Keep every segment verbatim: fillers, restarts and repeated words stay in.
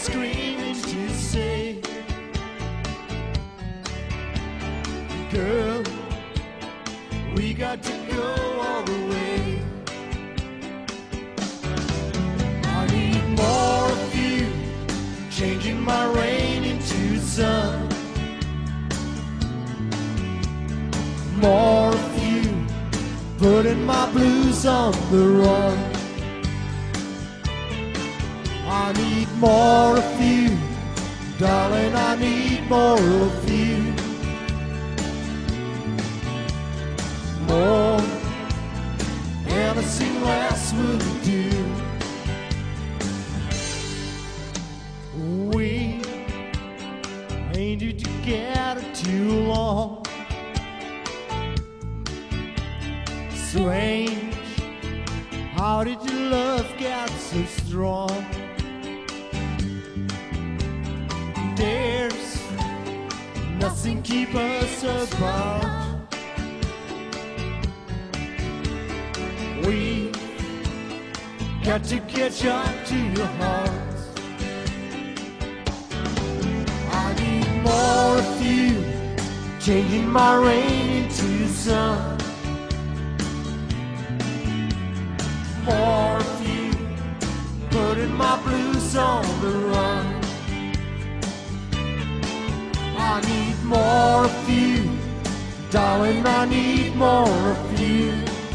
screaming to say, girl, we got to go all the way. I need more of you, changing my rain into sun. More of you, putting my blues on the run. I need more of you, darling, I need more of you. More, anything less would do. We ain't been together too long. Strange, how did your love get so strong? There's nothing keep us apart. We got to catch up to your heart. I need more of you, changing my rain into sun. More of you, putting my blues on the run. I need more of you, darling, I need more of you.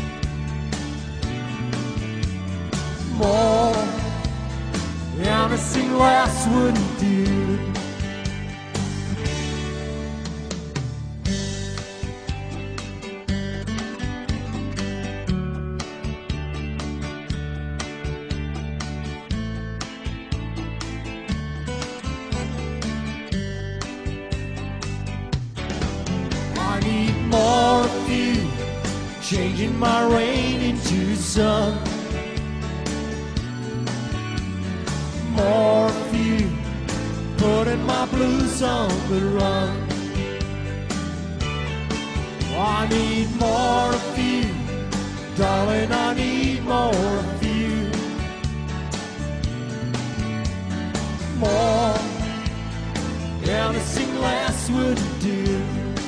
More, anything less wouldn't do. I need more of you, changing my rain into sun. More of you, putting my blues on the run. I need more of you, darling, I need more of you. More, anything less wouldn't do.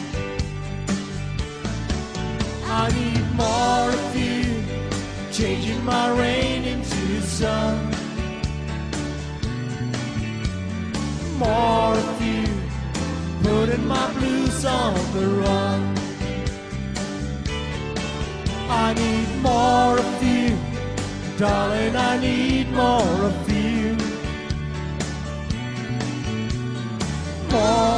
I need more of you, changing my rain into sun. More of you, putting my blues on the run. I need more of you, darling, I need more of you. More